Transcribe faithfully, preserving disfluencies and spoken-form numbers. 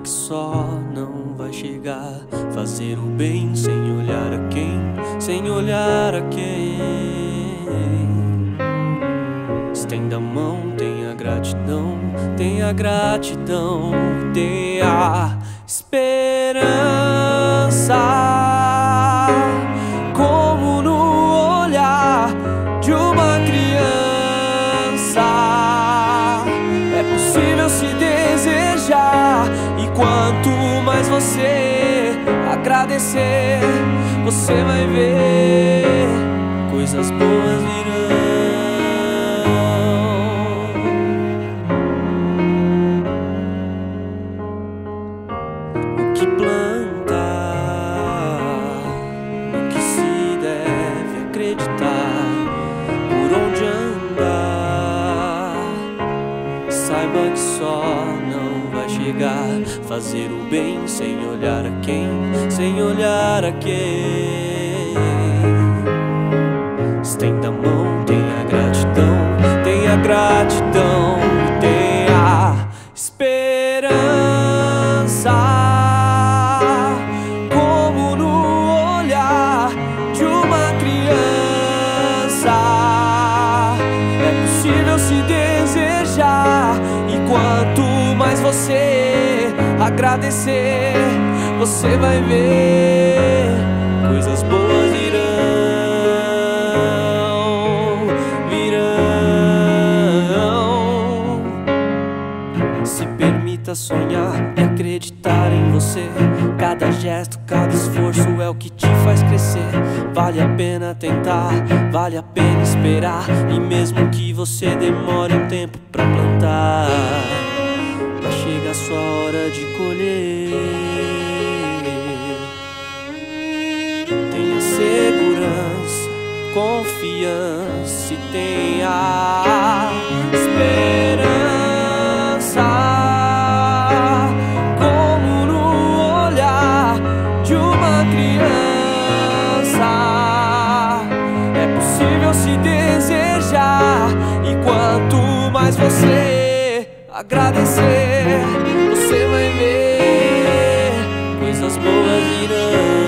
que só não vai chegar. Fazer o bem sem olhar a quem, sem olhar a quem. Estenda a mão, tenha gratidão, tenha gratidão, tenha esperança. Como no olhar de uma criança, é possível se desejar. E quanto mais você agradecer, você vai ver coisas boas virão. O que plantar, no que se deve acreditar, por onde andar, saiba que só não vai chegar. Fazer o bem sem olhar a quem, sem olhar a quem. Estenda a mão, tenha gratidão, tenha gratidão, tenha esperança. Como no olhar de uma criança, é possível se desejar. E quanto mais você agradecer, você vai ver coisas boas virão, virão. Se permita sonhar e acreditar em você. Cada gesto, cada esforço é o que te faz crescer. Vale a pena tentar, vale a pena esperar. E mesmo que você demore um tempo pra plantar, vai chegar a sua hora de colher. Tenha segurança, confiança e tenha esperança. Como no olhar de uma criança, é possível se desejar. E quanto mais você agradecer, você vai ver coisas boas virão.